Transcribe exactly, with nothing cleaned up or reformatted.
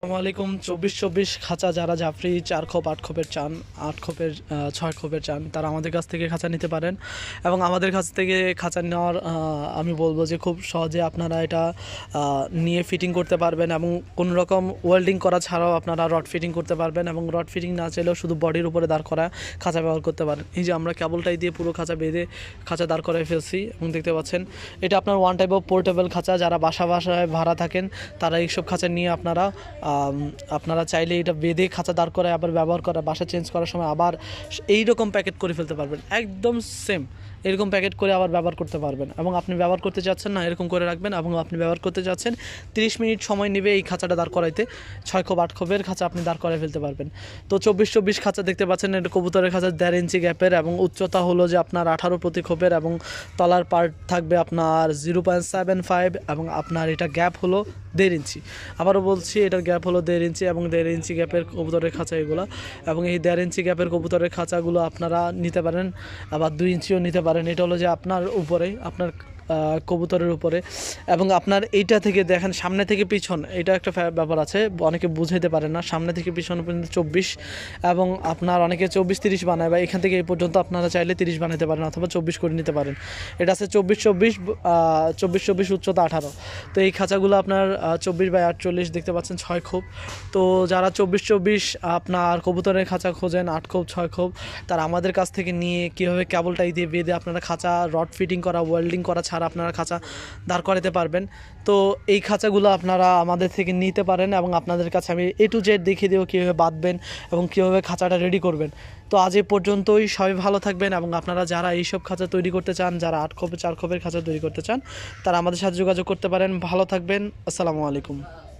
আসসালামু আলাইকুম। চব্বিশ চব্বিশ খাঁচা যারা জাফরি চার খোপ আট খোপের চান, আট খোপের ছয় খোপের চান, তারা আমাদের কাছ থেকে খাঁচা নিতে পারেন। এবং আমাদের কাছ থেকে খাঁচা নেওয়ার আমি বলবো যে খুব সহজে আপনারা এটা নিয়ে ফিটিং করতে পারবেন এবং কোনো রকম ওয়েল্ডিং করা ছাড়াও আপনারা রড ফিটিং করতে পারবেন। এবং রড ফিটিং না চাইলেও শুধু বডির উপরে দাঁড় করা খাঁচা ব্যবহার করতে পারেন। এই যে আমরা কেবলটাই দিয়ে পুরো খাঁচা বেঁধে খাঁচা দাঁড় করাই ফেলছি এবং দেখতে পাচ্ছেন এটা আপনার ওয়ান টাইপ অফ পোর্টেবল খাঁচা। যারা বাসা বাসায় ভাড়া থাকেন তারা এইসব খাঁচা নিয়ে আপনারা আপনারা চাইলে এটা বেঁধে খাঁচা দাঁড় করে আবার ব্যবহার করা, বাসা চেঞ্জ করার সময় আবার এই রকম প্যাকেট করে ফেলতে পারবেন। একদম সেম এরকম প্যাকেট করে আবার ব্যবহার করতে পারবেন। এবং আপনি ব্যবহার করতে চাচ্ছেন না, এরকম করে রাখবেন। এবং আপনি ব্যবহার করতে চাচ্ছেন, তিরিশ মিনিট সময় নেবে এই খাঁচাটা দাঁড় করাইতে। ছয় খোপ আট খোপের খাঁচা আপনি দাঁড় করাই ফেলতে পারবেন। তো চব্বিশ চব্বিশ খাঁচা দেখতে পাচ্ছেন, এটা কবুতরের খাঁচা দেড় ইঞ্চি গ্যাপের এবং উচ্চতা হলো যে আপনার আঠারো প্রতি খোপের এবং তলার পার্ট থাকবে আপনার জিরো পয়েন্ট সেভেন ফাইভ এবং আপনার এটা গ্যাপ হলো দেড় ইঞ্চি। আবারও বলছি, এটার গ্যাপ হলো দেড় ইঞ্চি এবং দেড় ইঞ্চি গ্যাপের কবুতরের খাঁচা এগুলো। এবং এই দেড় ইঞ্চি গ্যাপের কবুতরের খাঁচাগুলো আপনারা নিতে পারেন, আবার দুই ইঞ্চিও নিতে পারেন। এটা হলো যে আপনার উপরে, আপনার কবুতরের উপরে। এবং আপনার এইটা থেকে দেখেন সামনে থেকে পিছন, এটা একটা ব্যাপার আছে, অনেকে বুঝাইতে পারে না। সামনে থেকে পিছন পর্যন্ত চব্বিশ এবং আপনার অনেকে চব্বিশ তিরিশ বানায়, বা এখান থেকে এই পর্যন্ত আপনারা চাইলে তিরিশ বানাতে পারেন অথবা চব্বিশ করে নিতে পারেন। এটা আছে চব্বিশ চব্বিশ চব্বিশ চব্বিশ উচ্চতা আঠারো। তো এই খাঁচাগুলো আপনার চব্বিশ বাই আটচল্লিশ দেখতে পাচ্ছেন, ছয় খোপ। তো যারা চব্বিশ চব্বিশ আপনার কবুতরের খাঁচা খোঁজেন আট খোপ ছয় খোপ, তারা আমাদের কাছ থেকে নিয়ে কীভাবে কেবলটাই দিয়ে বেঁধে আপনারা খাঁচা রড ফিটিং করা, ওয়েল্ডিং করা ছাড়া আপনারা খাঁচা দাঁড় করাতে পারবেন। তো এই খাঁচাগুলো আপনারা আমাদের থেকে নিতে পারেন এবং আপনাদের কাছে আমি এ টু জেড দেখিয়ে দেবো কীভাবে বাঁধবেন এবং কীভাবে খাঁচাটা রেডি করবেন। তো আজ এই পর্যন্তই, সবাই ভালো থাকবেন। এবং আপনারা যারা এইসব খাঁচা তৈরি করতে চান, যারা আট খোপে চার খোপের খাঁচা তৈরি করতে চান, তারা আমাদের সাথে যোগাযোগ করতে পারেন। ভালো থাকবেন। আসসালামু আলাইকুম।